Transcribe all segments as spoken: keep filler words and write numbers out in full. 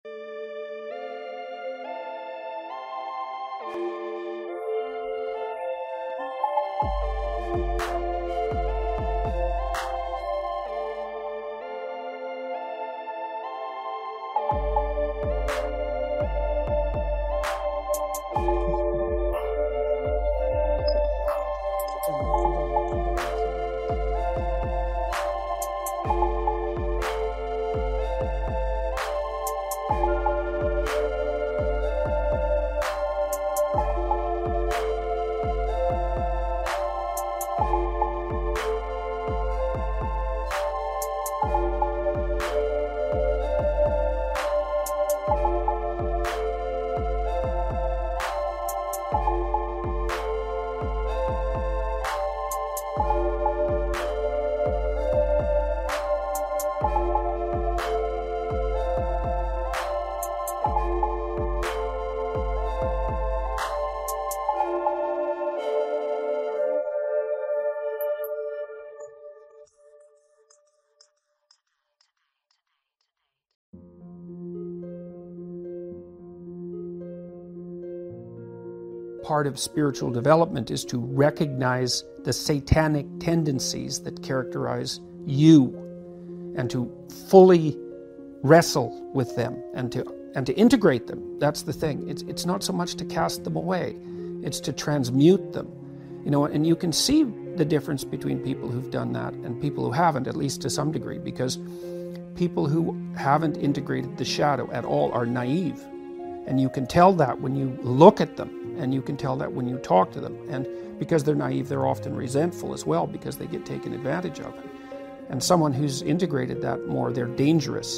Part of spiritual development is to recognize the satanic tendencies that characterize you and to fully wrestle with them and to and to integrate them. That's the thing. It's it's not so much to cast them away, it's to transmute them. You know, and you can see the difference between people who've done that and people who haven't, at least to some degree, because people who haven't integrated the shadow at all are naive. And you can tell that when you look at them, and you can tell that when you talk to them. And because they're naive, they're often resentful as well because they get taken advantage of. And someone who's integrated that more, they're dangerous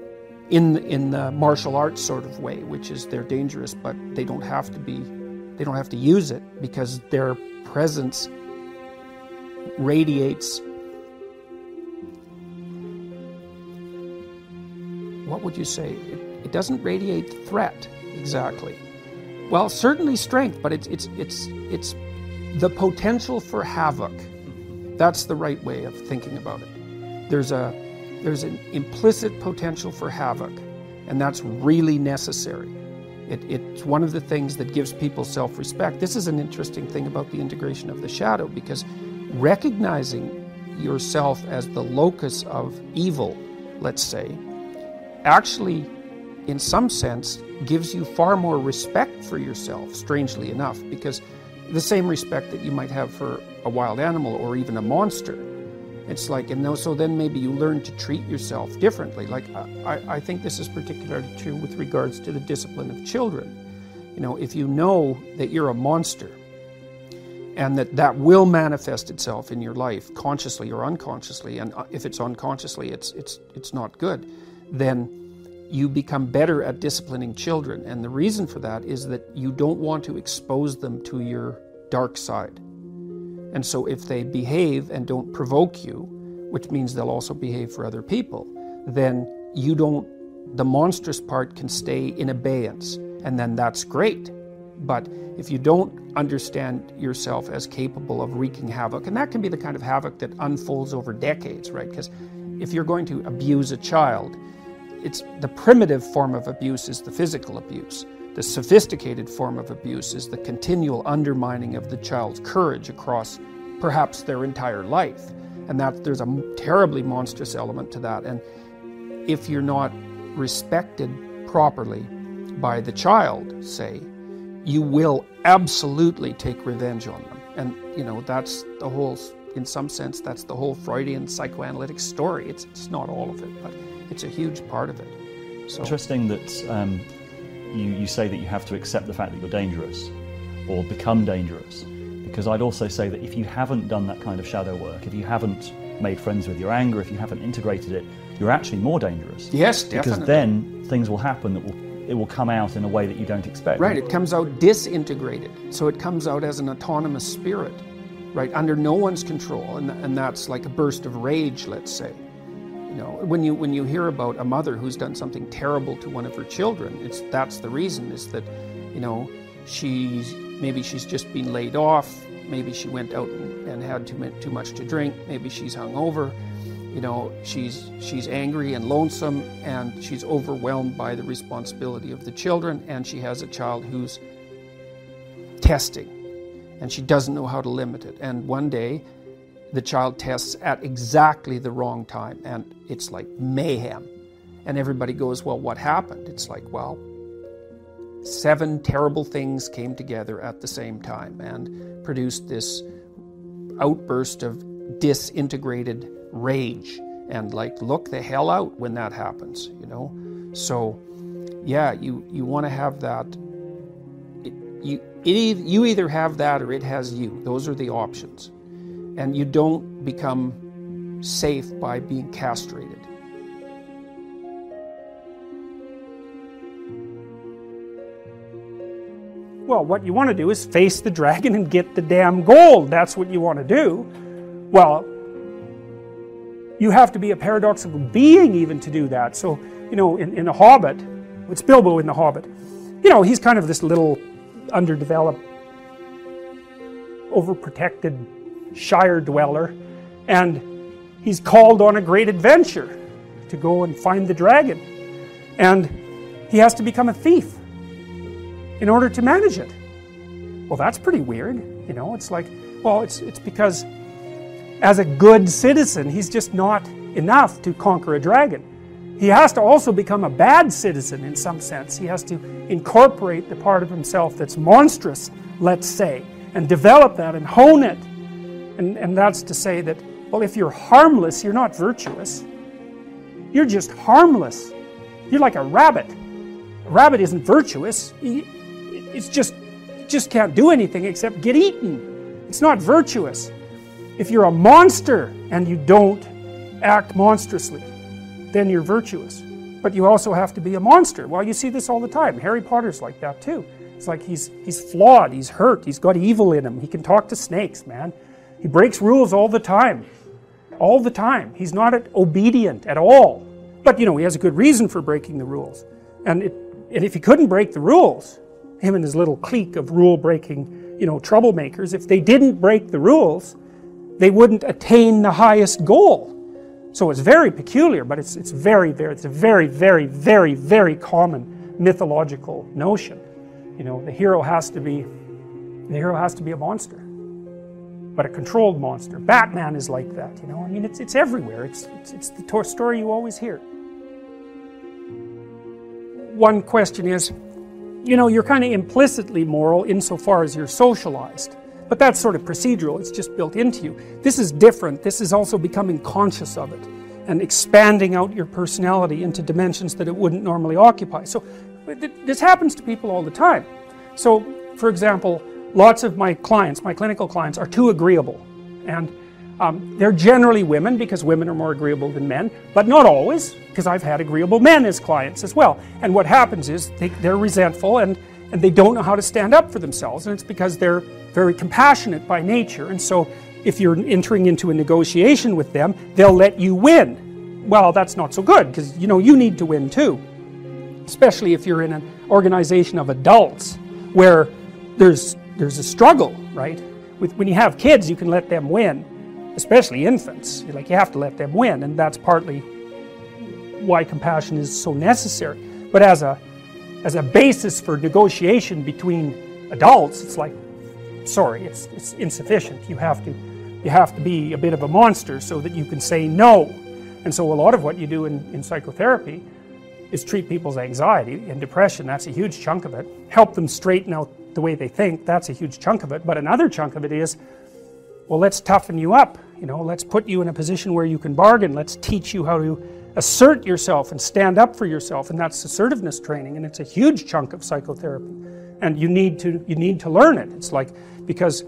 in in the martial arts sort of way, which is they're dangerous, but they don't have to be, they don't have to use it because their presence radiates, what would you say? It, it doesn't radiate threat exactly. Well, certainly strength, but it's it's it's it's the potential for havoc. That's the right way of thinking about it. There's a there's an implicit potential for havoc, and that's really necessary. It, it's one of the things that gives people self-respect. This is an interesting thing about the integration of the shadow, because recognizing yourself as the locus of evil, let's say, actually, in some sense, gives you far more respect for yourself, strangely enough, because the same respect that you might have for a wild animal or even a monster. It's like, and so then maybe you learn to treat yourself differently. Like, I, I think this is particularly true with regards to the discipline of children. You know, if you know that you're a monster and that that will manifest itself in your life, consciously or unconsciously, and if it's unconsciously, it's it's it's not good, then you become better at disciplining children. And the reason for that is that you don't want to expose them to your dark side. And so if they behave and don't provoke you, which means they'll also behave for other people, then you don't, the monstrous part can stay in abeyance, and then that's great. But if you don't understand yourself as capable of wreaking havoc, and that can be the kind of havoc that unfolds over decades, right? Because if you're going to abuse a child, it's the primitive form of abuse is the physical abuse. The sophisticated form of abuse is the continual undermining of the child's courage across perhaps their entire life. And that there's a terribly monstrous element to that. And if you're not respected properly by the child, say, you will absolutely take revenge on them. And, you know, that's the whole, in some sense, that's the whole Freudian psychoanalytic story. It's, it's not all of it, but it's a huge part of it. So. Interesting that um, you, you say that you have to accept the fact that you're dangerous or become dangerous, because I'd also say that if you haven't done that kind of shadow work, if you haven't made friends with your anger, if you haven't integrated it, you're actually more dangerous. Yes, definitely. Because then things will happen that will it will come out in a way that you don't expect. Right, it comes out disintegrated. So it comes out as an autonomous spirit, right, under no one's control, and, and that's like a burst of rage, let's say. You know, when you when you hear about a mother who's done something terrible to one of her children, it's that's the reason, is that, you know, she's maybe she's just been laid off, maybe she went out and, and had too, too much to drink, maybe she's hungover, You know, she's she's angry and lonesome, and she's overwhelmed by the responsibility of the children, and she has a child who's testing, and she doesn't know how to limit it. And one day the child tests at exactly the wrong time, and it's like mayhem. And everybody goes, well, what happened? It's like, well, seven terrible things came together at the same time and produced this outburst of disintegrated rage. And like, look the hell out when that happens, you know? So yeah, you, you want to have that. It, you, it, you either have that or it has you. Those are the options. And you don't become safe by being castrated. Well, what you want to do is face the dragon and get the damn gold. That's what you want to do. Well, you have to be a paradoxical being even to do that. So, you know, in, in The Hobbit, it's Bilbo in The Hobbit, you know, he's kind of this little underdeveloped, overprotected Shire dweller, and he's called on a great adventure to go and find the dragon. And he has to become a thief in order to manage it. Well, that's pretty weird, you know. It's like, well, it's it's because as a good citizen, he's just not enough to conquer a dragon. He has to also become a bad citizen in some sense. He has to incorporate the part of himself that's monstrous, let's say, and develop that and hone it. And, and that's to say that, well, if you're harmless, you're not virtuous. You're just harmless. You're like a rabbit. A rabbit isn't virtuous. He, it's just, just can't do anything except get eaten. It's not virtuous. If you're a monster and you don't act monstrously, then you're virtuous. But you also have to be a monster. Well, you see this all the time. Harry Potter's like that too. It's like he's, he's flawed, he's hurt, he's got evil in him. He can talk to snakes, man. He breaks rules all the time. All the time. He's not obedient at all. But, you know, he has a good reason for breaking the rules. And, it, and if he couldn't break the rules, him and his little clique of rule-breaking, you know, troublemakers, if they didn't break the rules, they wouldn't attain the highest goal. So it's very peculiar, but it's, it's very, very, it's a very, very, very, very common mythological notion. You know, the hero has to be, the hero has to be a monster. But a controlled monster. Batman is like that, you know. I mean, it's, it's everywhere. It's, it's, it's the story you always hear. One question is, you know, you're kind of implicitly moral insofar as you're socialized. But that's sort of procedural. It's just built into you. This is different. This is also becoming conscious of it and expanding out your personality into dimensions that it wouldn't normally occupy. So this happens to people all the time. So, for example, lots of my clients, my clinical clients, are too agreeable. And um, they're generally women, because women are more agreeable than men, but not always, because I've had agreeable men as clients as well. And what happens is they, they're resentful and, and they don't know how to stand up for themselves, and it's because they're very compassionate by nature. And so if you're entering into a negotiation with them, they'll let you win. Well, that's not so good, because you know you need to win too. Especially if you're in an organization of adults where there's there's a struggle, right? With, when you have kids, you can let them win, especially infants. You're like, you have to let them win, and that's partly why compassion is so necessary. But as a as a basis for negotiation between adults, it's like, sorry, it's it's insufficient. You have to you have to be a bit of a monster so that you can say no. And so a lot of what you do in, in psychotherapy is treat people's anxiety and depression. That's a huge chunk of it. Help them straighten out the way they think. That's a huge chunk of it. But another chunk of it is, well, let's toughen you up. You know, let's put you in a position where you can bargain. Let's teach you how to assert yourself and stand up for yourself. And that's assertiveness training. And it's a huge chunk of psychotherapy. And you need to you need to learn it. It's like, because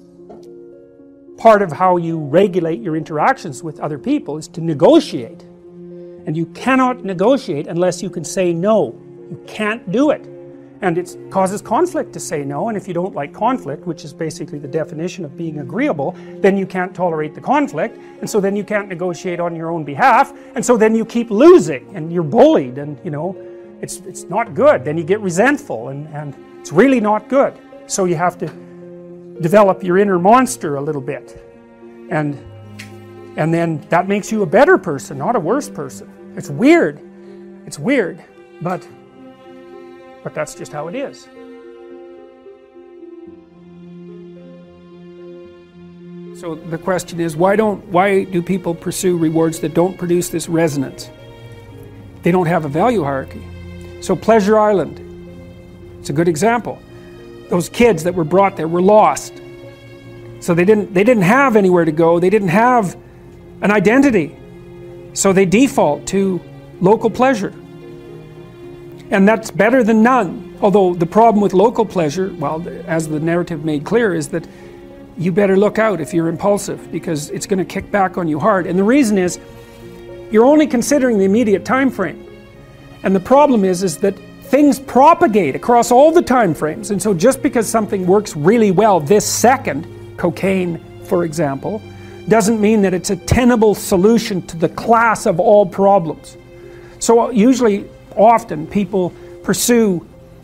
part of how you regulate your interactions with other people is to negotiate. And you cannot negotiate unless you can say no. You can't do it. And it causes conflict to say no, and if you don't like conflict, which is basically the definition of being agreeable, then you can't tolerate the conflict, and so then you can't negotiate on your own behalf, and so then you keep losing, and you're bullied, and you know, it's it's not good. Then you get resentful, and, and it's really not good. So you have to develop your inner monster a little bit, and And then that makes you a better person, not a worse person. It's weird. It's weird, but, but that's just how it is. So the question is, why don't, why do people pursue rewards that don't produce this resonance? They don't have a value hierarchy. So Pleasure Island, it's a good example. Those kids that were brought there were lost. So they didn't, they didn't have anywhere to go. They didn't have an identity. So they default to local pleasure. And that's better than none. Although the problem with local pleasure, well, as the narrative made clear, is that you better look out if you're impulsive, because it's going to kick back on you hard. And the reason is, you're only considering the immediate time frame. And the problem is, is that things propagate across all the time frames. And so just because something works really well this second, cocaine, for example, doesn't mean that it's a tenable solution to the class of all problems. So usually, often, people pursue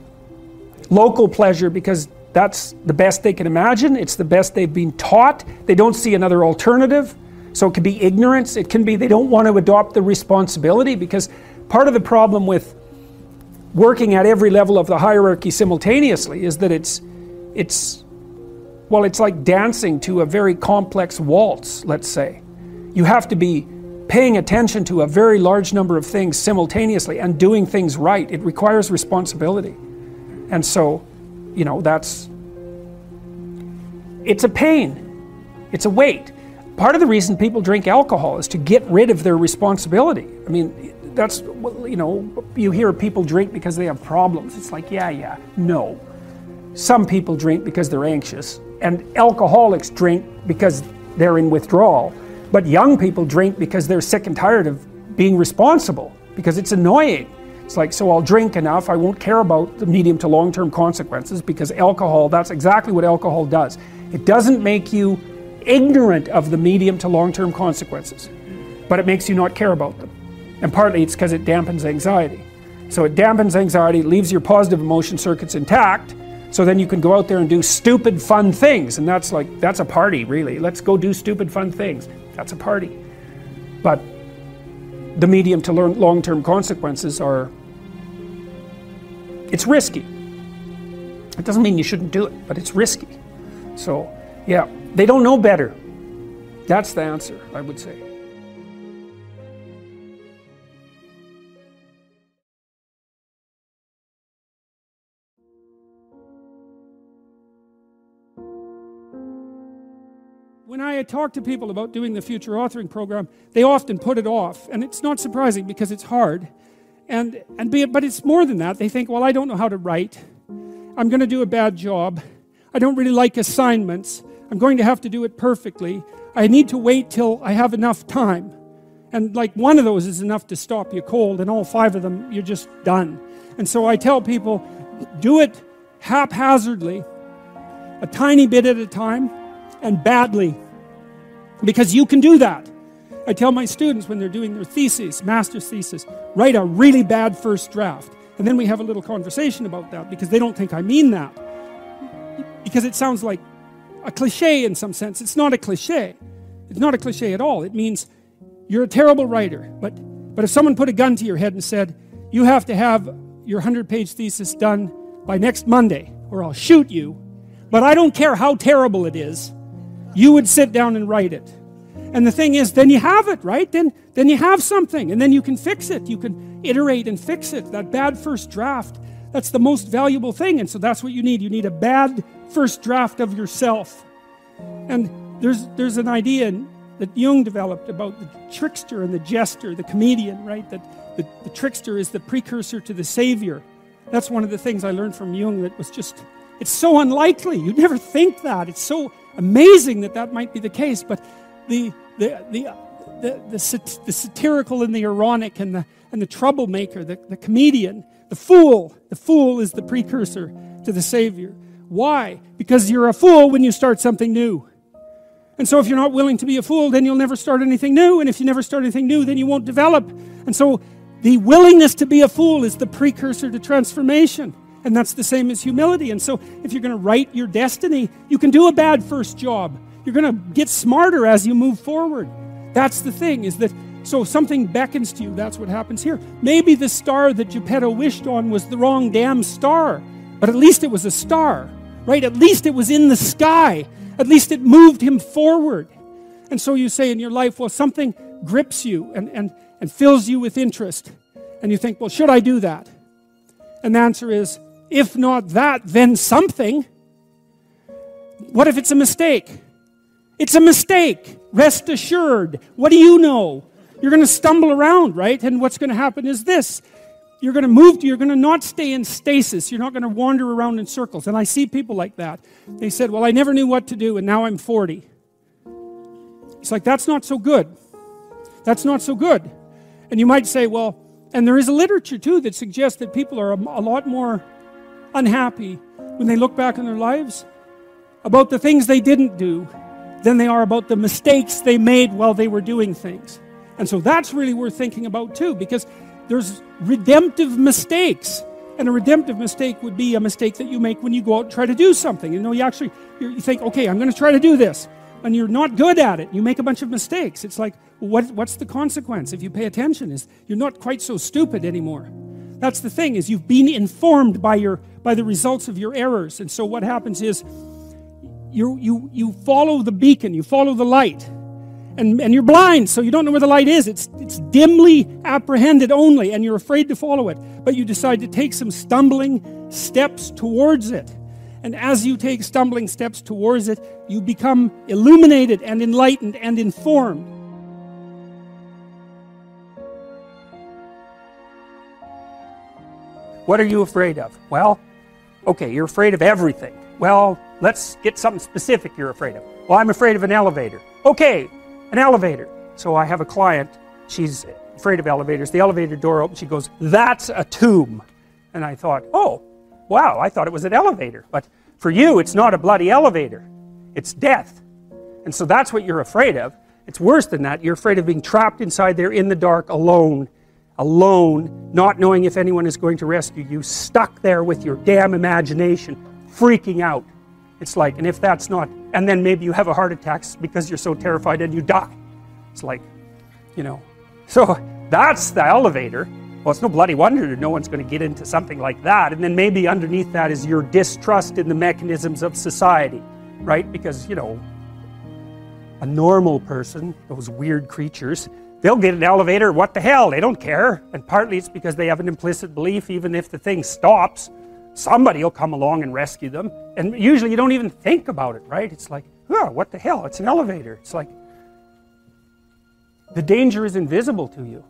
local pleasure because that's the best they can imagine. It's the best they've been taught. They don't see another alternative. So it can be ignorance. It can be they don't want to adopt the responsibility, because part of the problem with working at every level of the hierarchy simultaneously is that it's, it's, well, it's like dancing to a very complex waltz, let's say. You have to be paying attention to a very large number of things simultaneously and doing things right. It requires responsibility. And so, you know, that's, it's a pain. It's a weight. Part of the reason people drink alcohol is to get rid of their responsibility. I mean, that's, you know, you hear people drink because they have problems. It's like, yeah, yeah, no. Some people drink because they're anxious, and alcoholics drink because they're in withdrawal. But young people drink because they're sick and tired of being responsible, because it's annoying. It's like, so I'll drink enough, I won't care about the medium to long-term consequences, because alcohol, that's exactly what alcohol does. It doesn't make you ignorant of the medium to long-term consequences, but it makes you not care about them. And partly it's because it dampens anxiety. So it dampens anxiety, leaves your positive emotion circuits intact, so then you can go out there and do stupid fun things. And that's like, that's a party, really. Let's go do stupid fun things. That's a party. But the medium to long-term consequences are, it's risky. It doesn't mean you shouldn't do it, but it's risky. So, yeah, they don't know better. That's the answer, I would say. When I talk to people about doing the future authoring program, they often put it off, and it's not surprising because it's hard. And and be, but it's more than that. They think, well, I don't know how to write. I'm going to do a bad job. I don't really like assignments. I'm going to have to do it perfectly. I need to wait till I have enough time. And like one of those is enough to stop you cold, and all five of them, you're just done. And so I tell people, do it haphazardly, a tiny bit at a time, and badly. Because you can do that. I tell my students when they're doing their theses, master's thesis, write a really bad first draft. And then we have a little conversation about that, because they don't think I mean that. Because it sounds like a cliche in some sense. It's not a cliche. It's not a cliche at all. It means you're a terrible writer. But, but if someone put a gun to your head and said, you have to have your hundred-page thesis done by next Monday, or I'll shoot you, but I don't care how terrible it is, you would sit down and write it. And the thing is, then you have it, right? Then, then you have something, and then you can fix it. You can iterate and fix it. That bad first draft, that's the most valuable thing. And so that's what you need. You need a bad first draft of yourself. And there's, there's an idea that Jung developed about the trickster and the jester, the comedian, right? That the, the trickster is the precursor to the savior. That's one of the things I learned from Jung that was just, it's so unlikely. You'd never think that. It's so amazing that that might be the case. But the the the the, the, sat, the satirical and the ironic and the and the troublemaker, the, the comedian, the fool, the fool is the precursor to the savior. Why? Because you're a fool when you start something new. And so if you're not willing to be a fool, then you'll never start anything new. And if you never start anything new, then you won't develop. And so the willingness to be a fool is the precursor to transformation. And that's the same as humility. And so if you're going to write your destiny, you can do a bad first job. You're going to get smarter as you move forward. That's the thing, is that, so if something beckons to you, that's what happens here. Maybe the star that Geppetto wished on was the wrong damn star, but at least it was a star, right? At least it was in the sky. At least it moved him forward. And so you say in your life, well, something grips you and, and, and fills you with interest. And you think, well, should I do that? And the answer is, if not that, then something. What if it's a mistake? It's a mistake. Rest assured. What do you know? You're going to stumble around, right? And what's going to happen is this. You're going to move, to, you're going to not stay in stasis. You're not going to wander around in circles. And I see people like that. They said, well, I never knew what to do, and now I'm forty. It's like, that's not so good. That's not so good. And you might say, well, and there is a literature too that suggests that people are a, a lot more unhappy when they look back on their lives about the things they didn't do than they are about the mistakes they made while they were doing things. And so that's really worth thinking about too, because there's redemptive mistakes. And a redemptive mistake would be a mistake that you make when you go out and try to do something. You know, you actually, you think, okay, I'm going to try to do this. And you're not good at it. You make a bunch of mistakes. It's like, well, what, what's the consequence if you pay attention? Is you're not quite so stupid anymore. That's the thing, is you've been informed by your by the results of your errors. And so what happens is you you you follow the beacon, you follow the light. And, and you're blind, so you don't know where the light is. It's, it's dimly apprehended only, and you're afraid to follow it. But you decide to take some stumbling steps towards it. And as you take stumbling steps towards it, you become illuminated and enlightened and informed. What are you afraid of? Well, okay, you're afraid of everything. Well, let's get something specific you're afraid of. Well, I'm afraid of an elevator. Okay, an elevator. So I have a client, she's afraid of elevators. The elevator door opens, she goes, that's a tomb. And I thought, oh, wow, I thought it was an elevator. But for you, it's not a bloody elevator. It's death. And so that's what you're afraid of. It's worse than that. You're afraid of being trapped inside there in the dark, alone, alone, not knowing if anyone is going to rescue you, stuck there with your damn imagination, freaking out. It's like, and if that's not, and then maybe you have a heart attack because you're so terrified and you die. It's like, you know, so that's the elevator. Well, it's no bloody wonder that no one's going to get into something like that. And then maybe underneath that is your distrust in the mechanisms of society, right? Because, you know, a normal person, those weird creatures, they'll get an elevator, what the hell, they don't care. And partly it's because they have an implicit belief, even if the thing stops, somebody will come along and rescue them. And usually you don't even think about it, right? It's like, oh, what the hell, it's an elevator. It's like, the danger is invisible to you.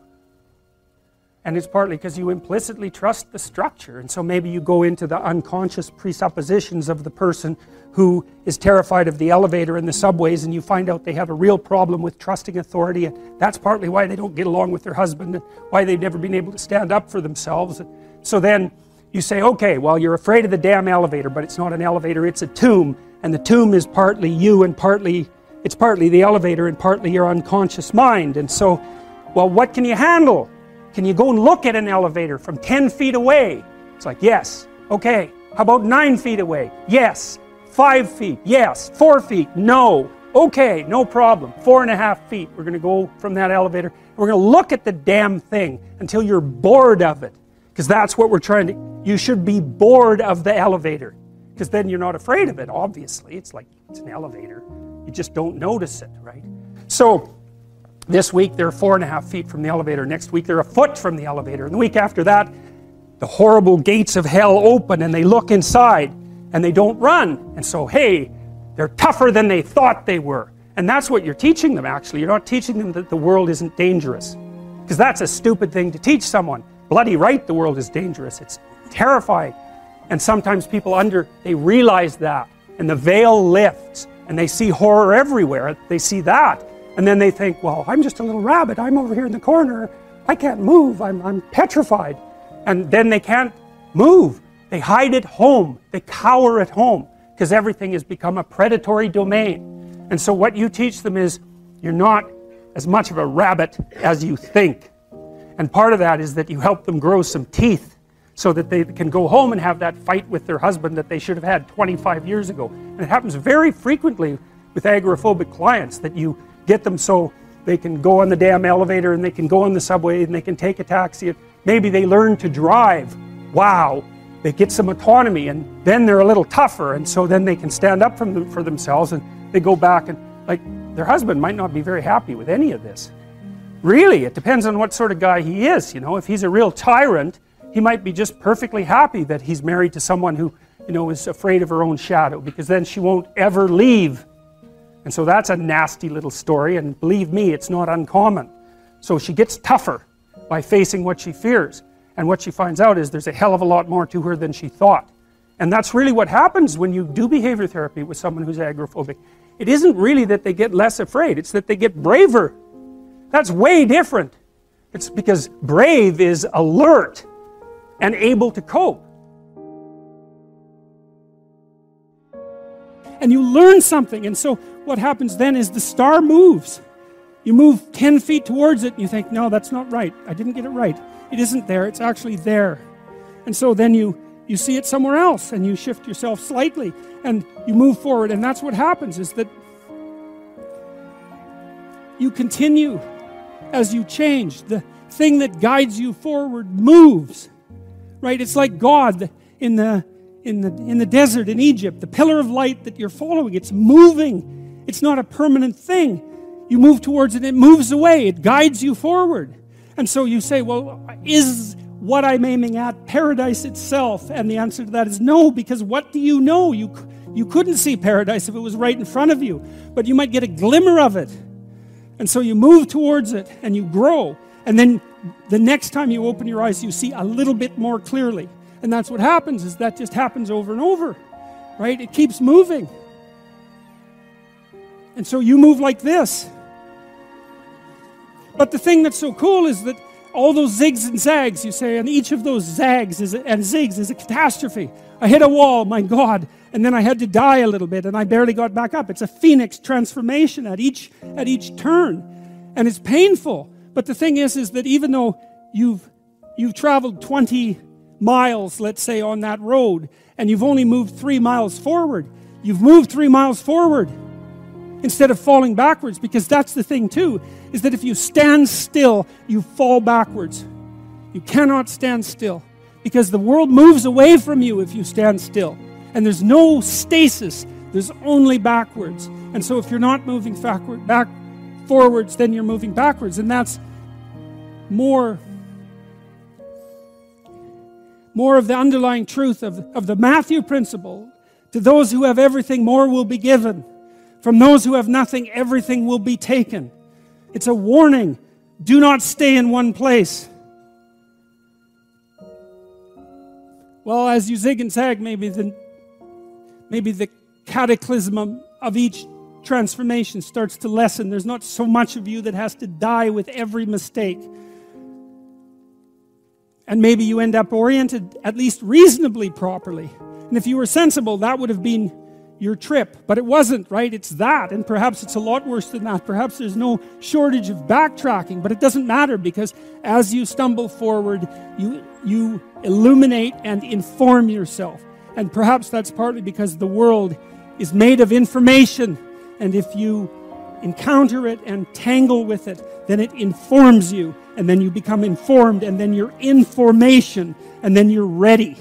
And it's partly because you implicitly trust the structure. And so maybe you go into the unconscious presuppositions of the person who is terrified of the elevator and the subways, and you find out they have a real problem with trusting authority, and that's partly why they don't get along with their husband, and why they've never been able to stand up for themselves. So then you say, okay, well, you're afraid of the damn elevator, but it's not an elevator, it's a tomb, and the tomb is partly you, and partly, it's partly the elevator, and partly your unconscious mind. And so, well, what can you handle? Can you go and look at an elevator from ten feet away? It's like, yes. Okay. How about nine feet away? Yes. Five feet? Yes. Four feet? No. Okay, no problem. Four and a half feet. We're going to go from that elevator. We're going to look at the damn thing until you're bored of it. Because that's what we're trying to... You should be bored of the elevator. Because then you're not afraid of it, obviously. It's like, it's an elevator. You just don't notice it, right? So... this week they're four and a half feet from the elevator. Next week they're a foot from the elevator. And the week after that, the horrible gates of hell open and they look inside and they don't run. And so, hey, they're tougher than they thought they were. And that's what you're teaching them, actually. You're not teaching them that the world isn't dangerous. Because that's a stupid thing to teach someone. Bloody right, the world is dangerous. It's terrifying. And sometimes people under, they realize that. And the veil lifts. And they see horror everywhere. They see that. And then they think, well, I'm just a little rabbit. I'm over here in the corner. I can't move. I'm, I'm petrified. And then they can't move. They hide at home. They cower at home because everything has become a predatory domain. And so what you teach them is you're not as much of a rabbit as you think. And part of that is that you help them grow some teeth so that they can go home and have that fight with their husband that they should have had twenty-five years ago. And it happens very frequently with agoraphobic clients that you get them so they can go on the damn elevator, and they can go on the subway, and they can take a taxi. Maybe they learn to drive. Wow, they get some autonomy, and then they're a little tougher, and so then they can stand up from them, for themselves, and they go back, and like their husband might not be very happy with any of this. Really, it depends on what sort of guy he is. You know, if he's a real tyrant, he might be just perfectly happy that he's married to someone who, you know, is afraid of her own shadow, because then she won't ever leave. And so that's a nasty little story, and believe me, it's not uncommon. So she gets tougher by facing what she fears, and what she finds out is there's a hell of a lot more to her than she thought. And that's really what happens when you do behavior therapy with someone who's agoraphobic. It isn't really that they get less afraid, it's that they get braver. That's way different. It's because brave is alert and able to cope. And you learn something, and so what happens then is the star moves. You move ten feet towards it, and you think, no, that's not right. I didn't get it right. It isn't there, it's actually there. And so then you, you see it somewhere else, and you shift yourself slightly, and you move forward, and that's what happens, is that you continue as you change. The thing that guides you forward moves. Right? It's like God in the in the in the desert in Egypt, the pillar of light that you're following, it's moving. It's not a permanent thing. You move towards it, it moves away, it guides you forward. And so you say, well, is what I'm aiming at paradise itself? And the answer to that is no, because what do you know? You you couldn't see paradise if it was right in front of you, but you might get a glimmer of it. And so you move towards it and you grow. And then the next time you open your eyes, you see a little bit more clearly. And that's what happens, is that just happens over and over. Right? It keeps moving. And so you move like this. But the thing that's so cool is that all those zigs and zags, you say, and each of those zags is a, and zigs is a catastrophe. I hit a wall, my God, and then I had to die a little bit, and I barely got back up. It's a phoenix transformation at each at each turn, and it's painful. But the thing is, is that even though you've you've traveled twenty miles, let's say, on that road, and you've only moved three miles forward, you've moved three miles forward instead of falling backwards, because that's the thing too, is that if you stand still, you fall backwards. You cannot stand still, because the world moves away from you if you stand still. And there's no stasis, there's only backwards. And so if you're not moving backward, back forwards, then you're moving backwards. And that's more, more of the underlying truth of, of the Matthew principle. To those who have everything, more will be given. From those who have nothing, everything will be taken. It's a warning. Do not stay in one place. Well, as you zig and zag, maybe the, maybe the cataclysm of each transformation starts to lessen. There's not so much of you that has to die with every mistake. And maybe you end up oriented at least reasonably properly. And if you were sensible, that would have been your trip. But it wasn't, right? It's that. And perhaps it's a lot worse than that. Perhaps there's no shortage of backtracking. But it doesn't matter, because as you stumble forward, you, you illuminate and inform yourself. And perhaps that's partly because the world is made of information. And if you encounter it and tangle with it, then it informs you. And then you become informed. And then you're information. And then you're ready.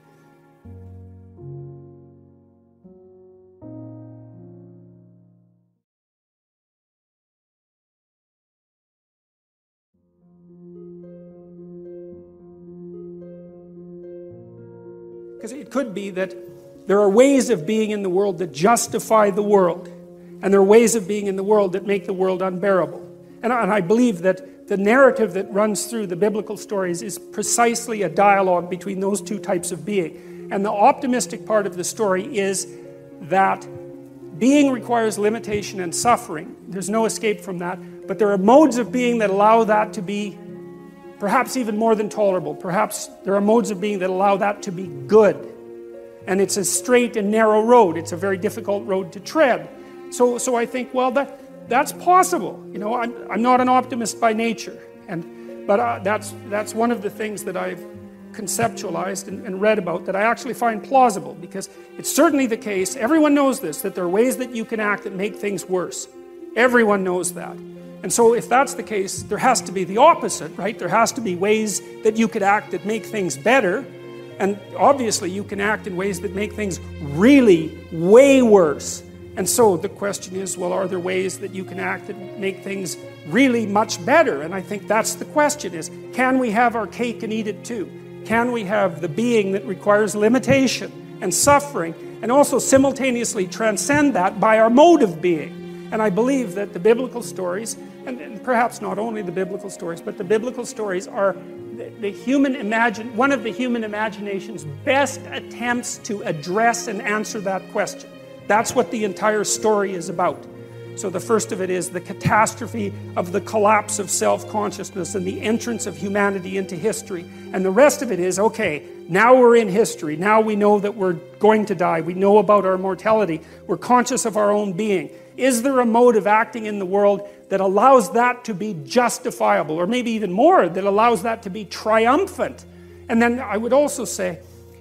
Because it could be that there are ways of being in the world that justify the world. And there are ways of being in the world that make the world unbearable. And I, and I believe that the narrative that runs through the biblical stories is precisely a dialogue between those two types of being. And the optimistic part of the story is that being requires limitation and suffering. There's no escape from that. But there are modes of being that allow that to be perhaps even more than tolerable. Perhaps there are modes of being that allow that to be good. And it's a straight and narrow road. It's a very difficult road to tread. So, so I think, well, that that's possible. You know, I'm I'm not an optimist by nature, and but uh, that's that's one of the things that I've conceptualized and, and read about that I actually find plausible, because it's certainly the case. Everyone knows this, that there are ways that you can act that make things worse. Everyone knows that. And so if that's the case, there has to be the opposite, right? There has to be ways that you could act that make things better. And obviously you can act in ways that make things really way worse. And so the question is, well, are there ways that you can act that make things really much better? And I think that's the question is, can we have our cake and eat it too? Can we have the being that requires limitation and suffering and also simultaneously transcend that by our mode of being? And I believe that the biblical stories, and, and perhaps not only the biblical stories, but the biblical stories are the, the human imagine, one of the human imagination's best attempts to address and answer that question. That's what the entire story is about. So the first of it is the catastrophe of the collapse of self-consciousness and the entrance of humanity into history. And the rest of it is, okay, now we're in history. Now we know that we're going to die. We know about our mortality. We're conscious of our own being. Is there a mode of acting in the world that allows that to be justifiable? Or maybe even more, that allows that to be triumphant? And then I would also say,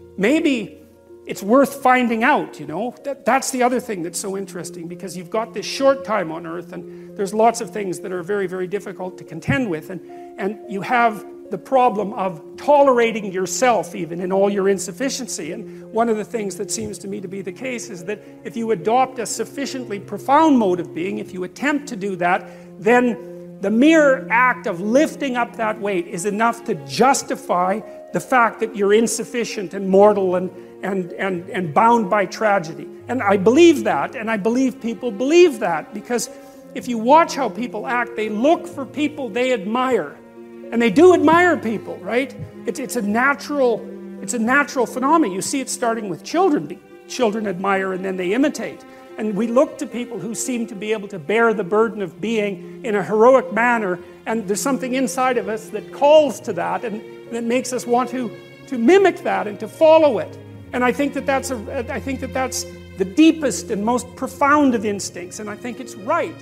maybe it's worth finding out, you know. That, that's the other thing that's so interesting, because you've got this short time on earth and there's lots of things that are very, very difficult to contend with. And, and you have the problem of tolerating yourself even in all your insufficiency. And one of the things that seems to me to be the case is that if you adopt a sufficiently profound mode of being, if you attempt to do that, then the mere act of lifting up that weight is enough to justify the fact that you're insufficient and mortal and And, and, and bound by tragedy. And I believe that, and I believe people believe that, because if you watch how people act, they look for people they admire. And they do admire people, right? It's, it's a natural, it's a natural phenomenon. You see it starting with children. Children admire and then they imitate. And we look to people who seem to be able to bear the burden of being in a heroic manner, and there's something inside of us that calls to that, and that makes us want to, to mimic that and to follow it. And I think that that's a, I think that that's the deepest and most profound of instincts, and I think it's right.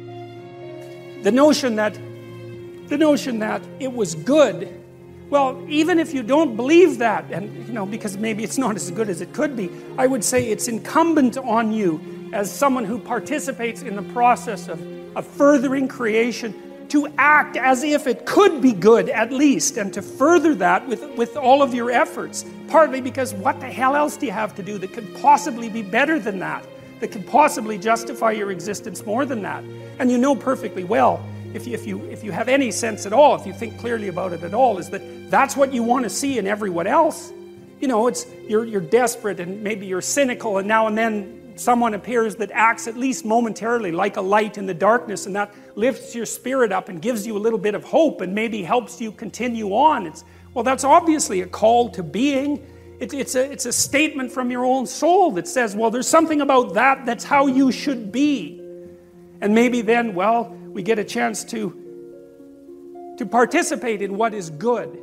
And the notion that, the notion that it was good, well, even if you don't believe that, and you know, because maybe it's not as good as it could be, I would say it's incumbent on you as someone who participates in the process of, of furthering creation to act as if it could be good at least, and to further that with, with all of your efforts. Partly because what the hell else do you have to do that could possibly be better than that? That could possibly justify your existence more than that? And you know perfectly well, if you, if you, if you have any sense at all, if you think clearly about it at all, is that that's what you want to see in everyone else. You know, it's you're, you're desperate and maybe you're cynical, and now and then someone appears that acts at least momentarily like a light in the darkness, and that lifts your spirit up and gives you a little bit of hope and maybe helps you continue on. It's, well, that's obviously a call to being. It, it's, a, it's a statement from your own soul that says, well, there's something about that that's how you should be. And maybe then, well, we get a chance to, to participate in what is good.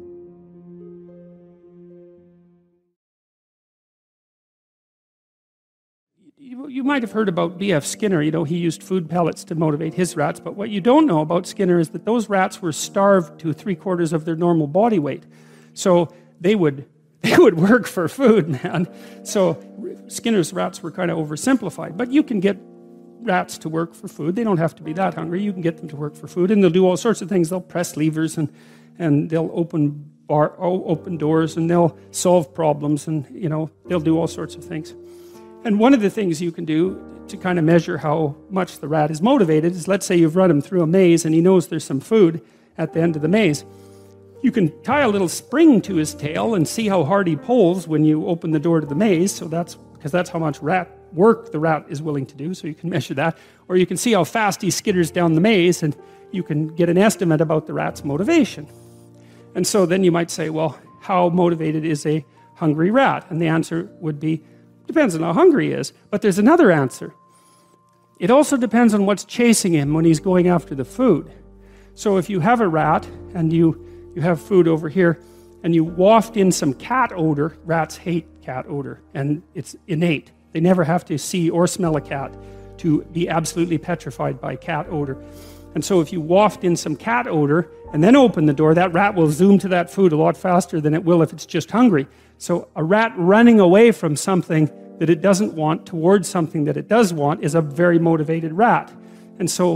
You, you might have heard about B F Skinner. You know, he used food pellets to motivate his rats, but what you don't know about Skinner is that those rats were starved to three quarters of their normal body weight. So they would they would work for food, man. So Skinner's rats were kind of oversimplified, but you can get rats to work for food. They don't have to be that hungry. You can get them to work for food, and they'll do all sorts of things. They'll press levers, and and they'll open bar, open doors, and they'll solve problems, and you know, they'll do all sorts of things. And one of the things you can do to kind of measure how much the rat is motivated is, let's say you've run him through a maze and he knows there's some food at the end of the maze. You can tie a little spring to his tail and see how hard he pulls when you open the door to the maze. So that's because that's how much rat work the rat is willing to do, so you can measure that. Or you can see how fast he skitters down the maze, and you can get an estimate about the rat's motivation. And so then you might say, well, how motivated is a hungry rat? And the answer would be, depends on how hungry he is. But there's another answer. It also depends on what's chasing him when he's going after the food. So if you have a rat and you, you have food over here and you waft in some cat odor, rats hate cat odor, and it's innate. They never have to see or smell a cat to be absolutely petrified by cat odor. And so if you waft in some cat odor and then open the door, that rat will zoom to that food a lot faster than it will if it's just hungry. So a rat running away from something that it doesn't want towards something that it does want is a very motivated rat. And so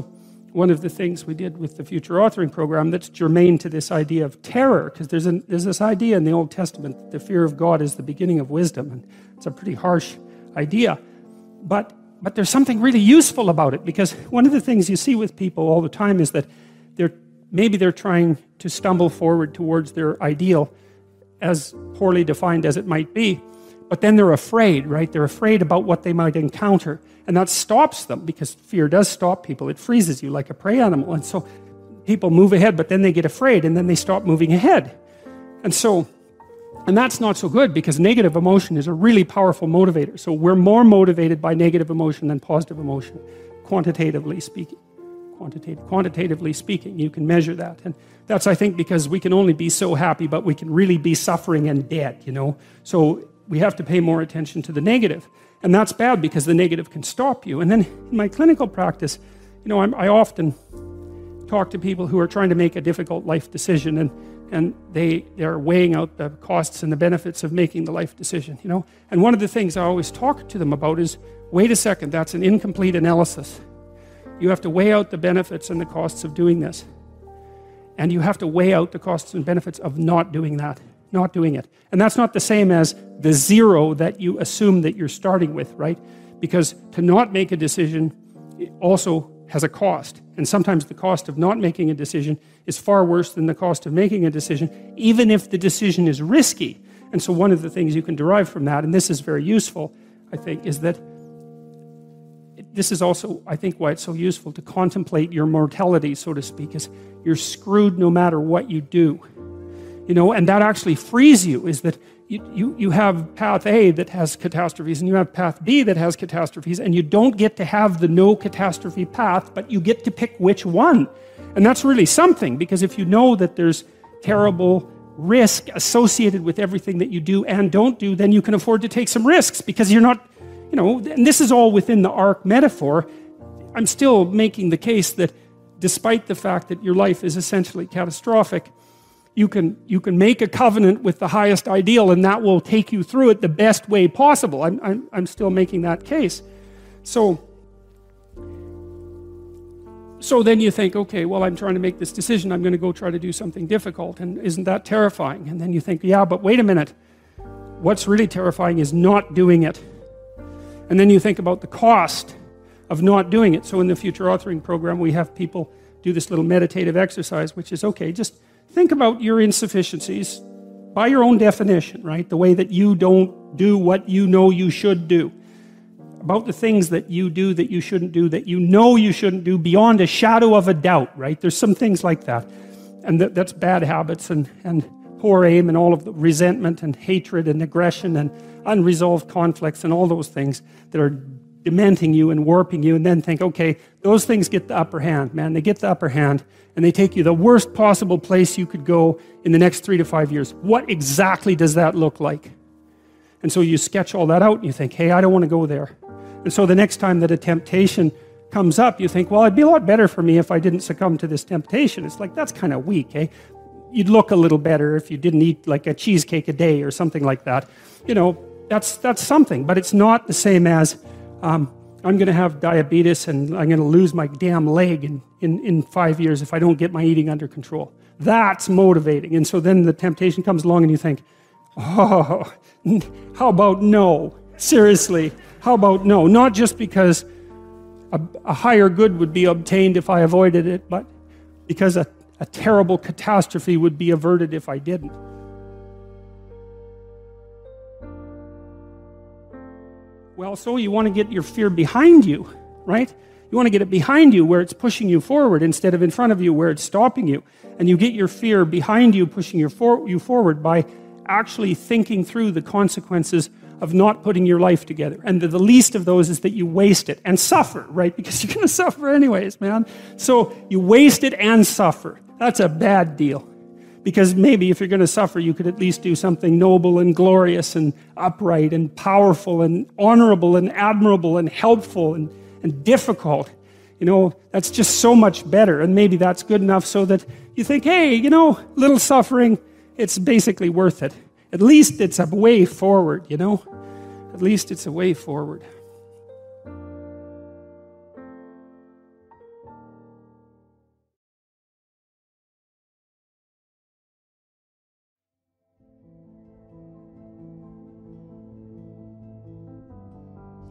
one of the things we did with the future authoring program that's germane to this idea of terror, because there's, there's this idea in the Old Testament that the fear of God is the beginning of wisdom, and it's a pretty harsh idea. But, but there's something really useful about it, because one of the things you see with people all the time is that they're maybe they're trying to stumble forward towards their ideal, as poorly defined as it might be, but then they're afraid, right? They're afraid about what they might encounter, and that stops them, because fear does stop people. It freezes you like a prey animal, and so people move ahead, but then they get afraid, and then they stop moving ahead. And so, and that's not so good, because negative emotion is a really powerful motivator. So we're more motivated by negative emotion than positive emotion, quantitatively speaking. Quantitative, quantitatively speaking, you can measure that. And that's, I think, because we can only be so happy, but we can really be suffering and dead, you know? So we have to pay more attention to the negative. And that's bad, because the negative can stop you. And then in my clinical practice, you know, I'm, I often talk to people who are trying to make a difficult life decision, and, and they, they're weighing out the costs and the benefits of making the life decision, you know? And one of the things I always talk to them about is, wait a second, that's an incomplete analysis. You have to weigh out the benefits and the costs of doing this. And you have to weigh out the costs and benefits of not doing that, not doing it. And that's not the same as the zero that you assume that you're starting with, right? Because to not make a decision also has a cost. And sometimes the cost of not making a decision is far worse than the cost of making a decision, even if the decision is risky. And so one of the things you can derive from that, and this is very useful, I think, is that this is also, I think, why it's so useful to contemplate your mortality, so to speak, is you're screwed no matter what you do. You know, and that actually frees you, is that you, you, you have path A that has catastrophes, and you have path B that has catastrophes, and you don't get to have the no catastrophe path, but you get to pick which one. And that's really something, because if you know that there's terrible risk associated with everything that you do and don't do, then you can afford to take some risks, because you're not, you know, and this is all within the ark metaphor. I'm still making the case that despite the fact that your life is essentially catastrophic, you can, you can make a covenant with the highest ideal, and that will take you through it the best way possible. I'm, I'm, I'm still making that case. So, so then you think, okay, well, I'm trying to make this decision. I'm going to go try to do something difficult, and isn't that terrifying? And then you think, yeah, but wait a minute. What's really terrifying is not doing it. And then you think about the cost of not doing it. So in the future authoring program, we have people do this little meditative exercise, which is, okay, just think about your insufficiencies by your own definition, right? The way that you don't do what you know you should do. About the things that you do that you shouldn't do, that you know you shouldn't do beyond a shadow of a doubt, right? There's some things like that. And that, that's bad habits and, and poor aim and all of the resentment and hatred and aggression and unresolved conflicts and all those things that are dementing you and warping you, and then think, okay, those things get the upper hand, man. They get the upper hand, and they take you the worst possible place you could go in the next three to five years. What exactly does that look like? And so you sketch all that out, and you think, hey, I don't want to go there. And so the next time that a temptation comes up, you think, well, it'd be a lot better for me if I didn't succumb to this temptation. It's like, that's kind of weak, eh? You'd look a little better if you didn't eat like a cheesecake a day or something like that. You know, that's, that's something, but it's not the same as, Um, I'm going to have diabetes and I'm going to lose my damn leg in, in, in five years if I don't get my eating under control. That's motivating. And so then the temptation comes along and you think, oh, how about no? Seriously, how about no? Not just because a, a higher good would be obtained if I avoided it, but because a, a terrible catastrophe would be averted if I didn't. Well, so you want to get your fear behind you, right? You want to get it behind you where it's pushing you forward instead of in front of you where it's stopping you. And you get your fear behind you, pushing your for- you forward by actually thinking through the consequences of not putting your life together. And the, the least of those is that you waste it and suffer, right? Because you're going to suffer anyways, man. So you waste it and suffer. That's a bad deal. Because maybe if you're going to suffer, you could at least do something noble and glorious and upright and powerful and honorable and admirable and helpful and, and difficult. You know, that's just so much better. And maybe that's good enough so that you think, hey, you know, little suffering, it's basically worth it. At least it's a way forward, you know. At least it's a way forward.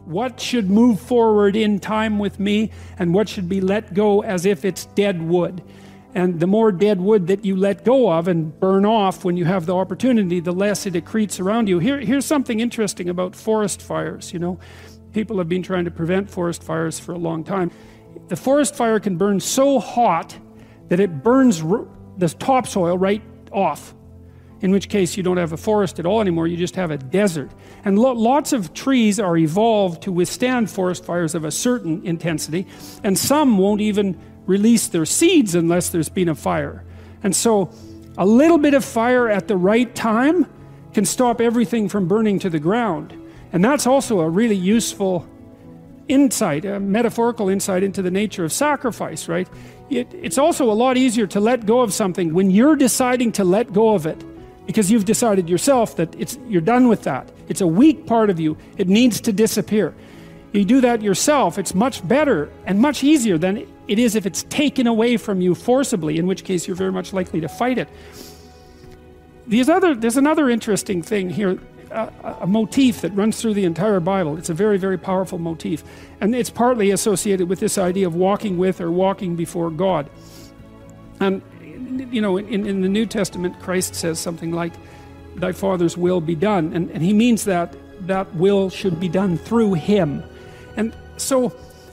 what should move forward in time with me and what should be let go as if it's dead wood. And the more dead wood that you let go of and burn off when you have the opportunity, the less it accretes around you. Here, here's something interesting about forest fires. You know, people have been trying to prevent forest fires for a long time. The forest fire can burn so hot that it burns the topsoil right off, in which case you don't have a forest at all anymore, you just have a desert. And lo lots of trees are evolved to withstand forest fires of a certain intensity, and some won't even release their seeds unless there's been a fire. And so a little bit of fire at the right time can stop everything from burning to the ground. And that's also a really useful insight, a metaphorical insight into the nature of sacrifice, right? It, it's also a lot easier to let go of something when you're deciding to let go of it, because you've decided yourself that it's, you're done with that. It's a weak part of you. It needs to disappear. You do that yourself, it's much better and much easier than it is if it's taken away from you forcibly, in which case you're very much likely to fight it. There's, other, there's another interesting thing here, a, a motif that runs through the entire Bible. It's a very, very powerful motif. And it's partly associated with this idea of walking with or walking before God. And, you know, in, in the New Testament, Christ says something like, thy Father's will be done. And, and he means that that will should be done through him. And so,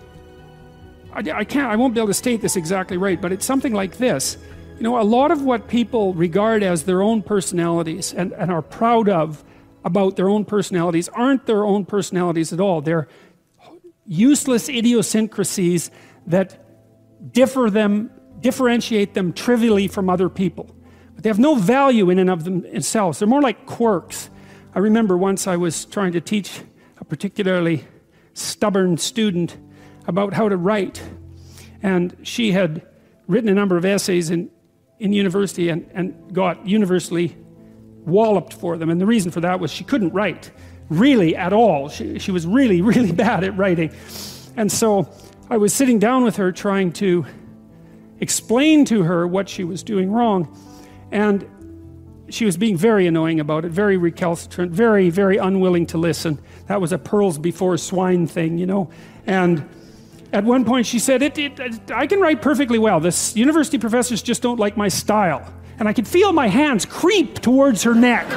I, I can't, I won't be able to state this exactly right, but it's something like this. You know, a lot of what people regard as their own personalities and, and are proud of about their own personalities aren't their own personalities at all. They're useless idiosyncrasies that differ them, differentiate them trivially from other people. But they have no value in and of themselves. They're more like quirks. I remember once I was trying to teach a particularly stubborn student about how to write. And she had written a number of essays in, in university and, and got universally walloped for them. And the reason for that was she couldn't write, really at all. She, she was really, really bad at writing. And so I was sitting down with her trying to explain to her what she was doing wrong. And she was being very annoying about it, very recalcitrant, very, very unwilling to listen. That was a pearls before swine thing, you know. And at one point she said, it, it, it, I can write perfectly well. This university professors just don't like my style. And I could feel my hands creep towards her neck.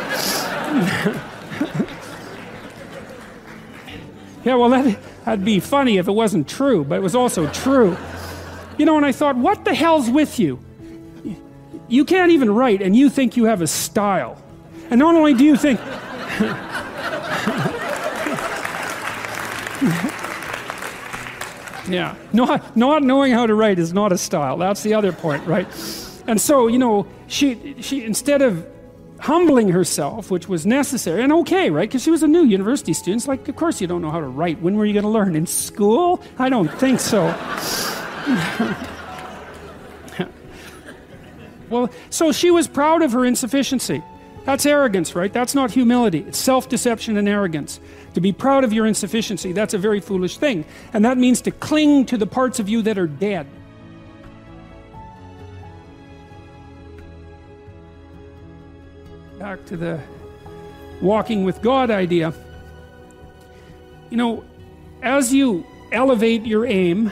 Yeah, well, that, that'd be funny if it wasn't true, but it was also true. You know, and I thought, what the hell's with you? You can't even write, and you think you have a style. And not only do you think... Yeah, not, not knowing how to write is not a style. That's the other point, right? And so, you know, she, she instead of humbling herself, which was necessary, and okay, right? Because she was a new university student. It's like, of course you don't know how to write. When were you going to learn? In school? I don't think so. Well, so she was proud of her insufficiency. That's arrogance, right? That's not humility. It's self-deception and arrogance. To be proud of your insufficiency, that's a very foolish thing. And that means to cling to the parts of you that are dead. Back to the walking with God idea. You know, as you elevate your aim,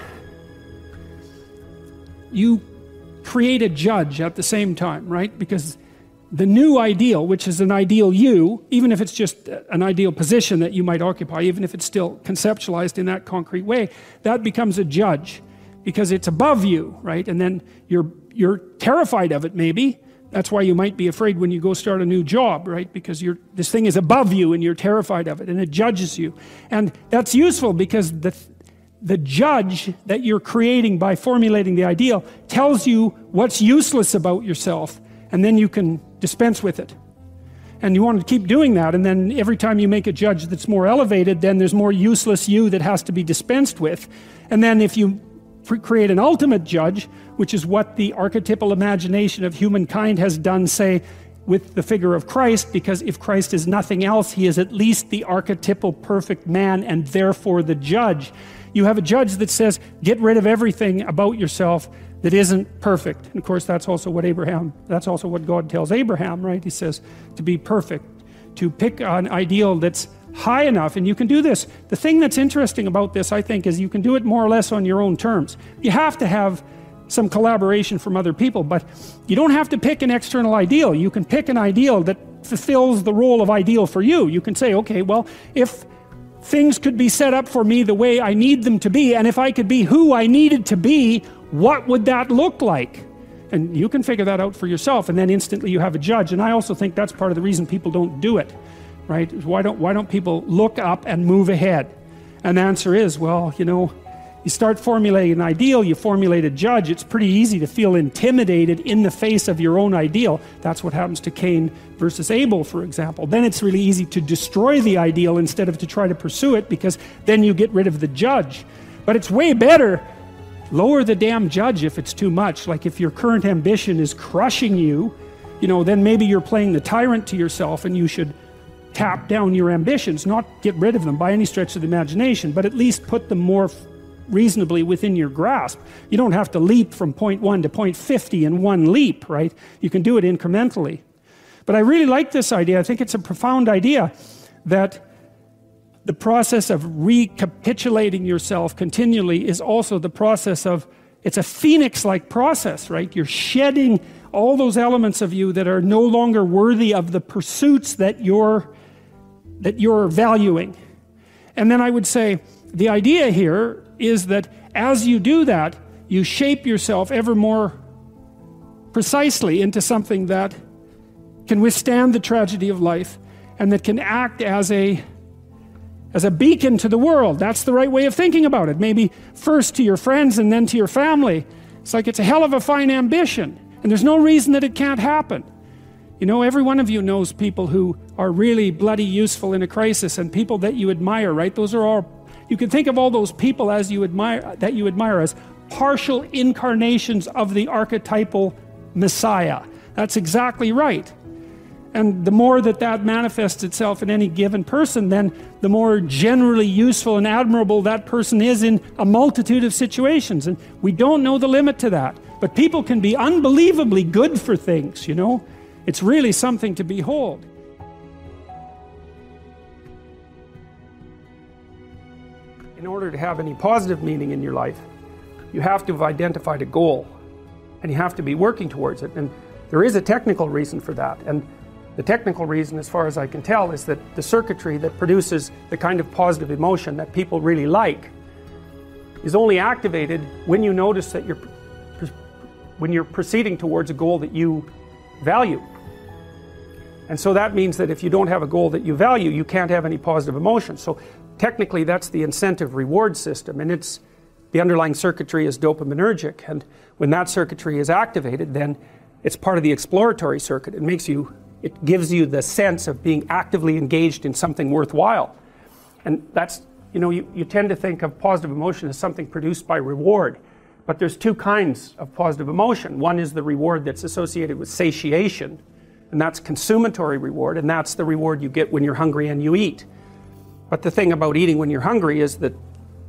you create a judge at the same time, right? Because the new ideal, which is an ideal you, even if it's just an ideal position that you might occupy, even if it's still conceptualized in that concrete way, that becomes a judge because it's above you, right? And then you're you're terrified of it, maybe. That's why you might be afraid when you go start a new job, right? Because you're this thing is above you and you're terrified of it and it judges you. And that's useful because the the judge that you're creating by formulating the ideal tells you what's useless about yourself, and then you can dispense with it. And you want to keep doing that, and then every time you make a judge that's more elevated, then there's more useless you that has to be dispensed with. And then if you create an ultimate judge, which is what the archetypal imagination of humankind has done, say, with the figure of Christ, because if Christ is nothing else, he is at least the archetypal perfect man and therefore the judge. You have a judge that says, get rid of everything about yourself that isn't perfect. And of course, that's also what Abraham, that's also what God tells Abraham, right? He says to be perfect, to pick an ideal that's high enough, and you can do this. The thing that's interesting about this, I think, is you can do it more or less on your own terms. You have to have some collaboration from other people, but you don't have to pick an external ideal. You can pick an ideal that fulfills the role of ideal for you. You can say, okay, well, if things could be set up for me the way I need them to be, and if I could be who I needed to be, what would that look like? And you can figure that out for yourself, and then instantly you have a judge. And I also think that's part of the reason people don't do it, right? Why don't, why don't people look up and move ahead? And the answer is, well, you know, you start formulating an ideal, you formulate a judge, it's pretty easy to feel intimidated in the face of your own ideal. That's what happens to Cain versus Abel, for example. Then it's really easy to destroy the ideal instead of to try to pursue it, because then you get rid of the judge. But it's way better, lower the damn judge if it's too much. Like if your current ambition is crushing you, you know, then maybe you're playing the tyrant to yourself, and you should tap down your ambitions, not get rid of them by any stretch of the imagination, but at least put them more reasonably within your grasp. You don't have to leap from point one to point fifty in one leap, right? You can do it incrementally. But I really like this idea. I think it's a profound idea that the process of recapitulating yourself continually is also the process of, it's a phoenix-like process, right? You're shedding all those elements of you that are no longer worthy of the pursuits that you're that you're valuing. And then I would say the idea here is that as you do that, you shape yourself ever more precisely into something that can withstand the tragedy of life and that can act as a as a beacon to the world. That's the right way of thinking about it. Maybe first to your friends and then to your family. It's like it's a hell of a fine ambition, and there's no reason that it can't happen. You know, every one of you knows people who are really bloody useful in a crisis, and people that you admire, right? Those are all, you can think of all those people as you admire, that you admire as partial incarnations of the archetypal Messiah. That's exactly right. And the more that that manifests itself in any given person, then the more generally useful and admirable that person is in a multitude of situations. And we don't know the limit to that. But people can be unbelievably good for things, you know. It's really something to behold. In order to have any positive meaning in your life, you have to have identified a goal, and you have to be working towards it. And there is a technical reason for that. And the technical reason, as far as I can tell, is that the circuitry that produces the kind of positive emotion that people really like is only activated when you notice that you're when you're proceeding towards a goal that you value. And so that means that if you don't have a goal that you value, you can't have any positive emotion. So technically that's the incentive reward system, and it's the underlying circuitry is dopaminergic, and when that circuitry is activated, then it's part of the exploratory circuit. It makes you, it gives you the sense of being actively engaged in something worthwhile. And that's, you know, you, you tend to think of positive emotion as something produced by reward. But there's two kinds of positive emotion. One is the reward that's associated with satiation, and that's consummatory reward, and that's the reward you get when you're hungry and you eat. But the thing about eating when you're hungry is that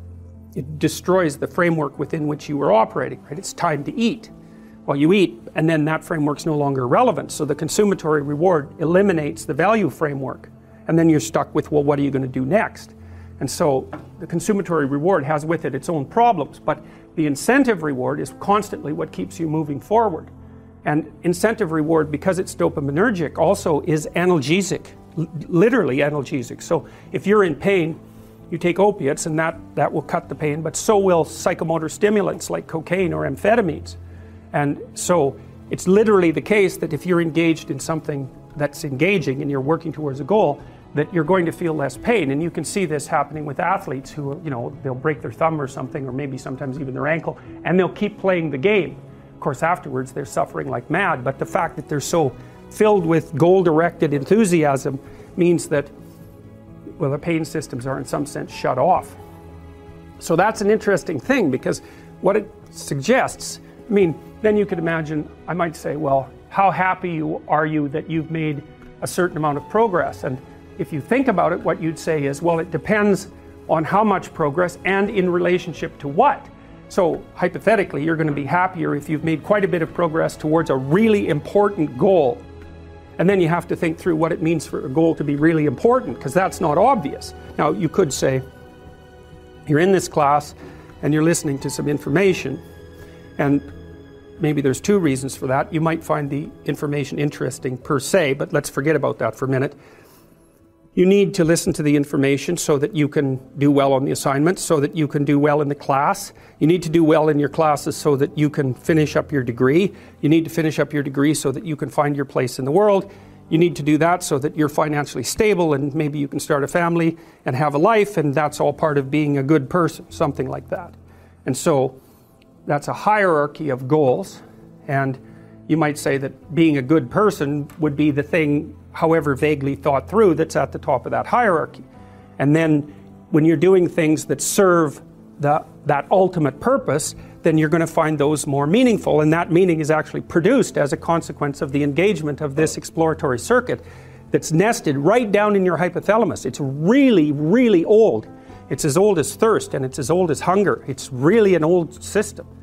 it destroys the framework within which you were operating, right? It's time to eat. Well, you eat, and then that framework's no longer relevant. So the consummatory reward eliminates the value framework, and then you're stuck with, well, what are you going to do next? And so the consummatory reward has with it its own problems, but the incentive reward is constantly what keeps you moving forward. And incentive reward, because it's dopaminergic, also is analgesic, l- literally analgesic. So if you're in pain, you take opiates, and that, that will cut the pain, but so will psychomotor stimulants like cocaine or amphetamines. And so it's literally the case that if you're engaged in something that's engaging and you're working towards a goal, that you're going to feel less pain. And you can see this happening with athletes who, you know, they'll break their thumb or something, or maybe sometimes even their ankle, and they'll keep playing the game. Of course, afterwards they're suffering like mad, but the fact that they're so filled with goal-directed enthusiasm means that, well, the pain systems are in some sense shut off. So that's an interesting thing, because what it suggests, I mean, then you could imagine, I might say, well, how happy you are you that you've made a certain amount of progress? And if you think about it, what you'd say is, well, it depends on how much progress and in relationship to what. So hypothetically, you're going to be happier if you've made quite a bit of progress towards a really important goal. And then you have to think through what it means for a goal to be really important, because that's not obvious. Now, you could say, you're in this class and you're listening to some information, and maybe there's two reasons for that. You might find the information interesting per se, but let's forget about that for a minute. You need to listen to the information so that you can do well on the assignments, so that you can do well in the class. You need to do well in your classes so that you can finish up your degree. You need to finish up your degree so that you can find your place in the world. You need to do that so that you're financially stable and maybe you can start a family and have a life, and that's all part of being a good person, something like that. And so that's a hierarchy of goals, and you might say that being a good person would be the thing, however vaguely thought through, that's at the top of that hierarchy. And then when you're doing things that serve the, that ultimate purpose, then you're going to find those more meaningful, and that meaning is actually produced as a consequence of the engagement of this exploratory circuit that's nested right down in your hypothalamus. It's really, really old. It's as old as thirst, and it's as old as hunger. It's really an old system.